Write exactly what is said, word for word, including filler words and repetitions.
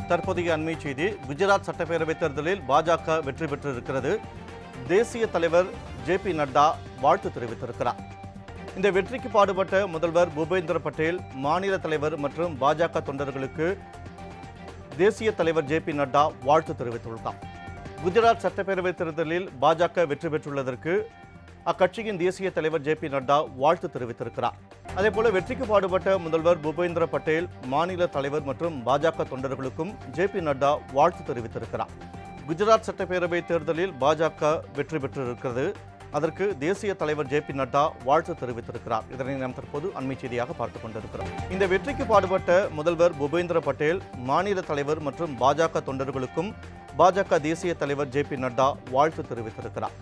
தற்போதைய அண்மை செய்தி. குஜராத் சட்டப்பேரவைத் தேர்தலில் பாஜக வெற்றி பெற்றிருக்கிறது. தேசிய தலைவர் ஜே பி நட்டா வாழ்த்து தெரிவித்திருக்கிறார். இந்த வெற்றிக்கு பாடுபட்ட முதல்வர் பூபேந்திர பட்டேல், மாநில தலைவர் மற்றும் பாஜக தொண்டர்களுக்கு தேசிய தலைவர் ஜே பி நட்டா வாழ்த்து தெரிவித்துள்ளார். குஜராத் சட்டப்பேரவைத் தேர்தலில் பாஜக வெற்றி பெற்றுள்ளதற்கு அக்கட்சியின் தேசிய தலைவர் ஜே பி நட்டா வாழ்த்து தெரிவித்திருக்கிறார். அதேபோல வெற்றிக்கு பாடுபட்ட முதல்வர் பூபேந்திர பட்டேல், மாநில தலைவர் மற்றும் பாஜக தொண்டர்களுக்கும் ஜே பி நட்டா வாழ்த்து தெரிவித்திருக்கிறார். குஜராத் சட்டப்பேரவை தேர்தலில் பாஜக வெற்றி பெற்றிருக்கிறது. அதற்கு தேசிய தலைவர் ஜே பி நட்டா வாழ்த்து தெரிவித்திருக்கிறார். இதனை நாம் தற்போது அண்மை செய்தியாக பார்த்துக் கொண்டிருக்கிறோம். இந்த வெற்றிக்கு பாடுபட்ட முதல்வர் பூபேந்திர பட்டேல், மாநில தலைவர் மற்றும் பாஜக தொண்டர்களுக்கும் பாஜக தேசிய தலைவர் ஜே பி நட்டா வாழ்த்து தெரிவித்திருக்கிறார்.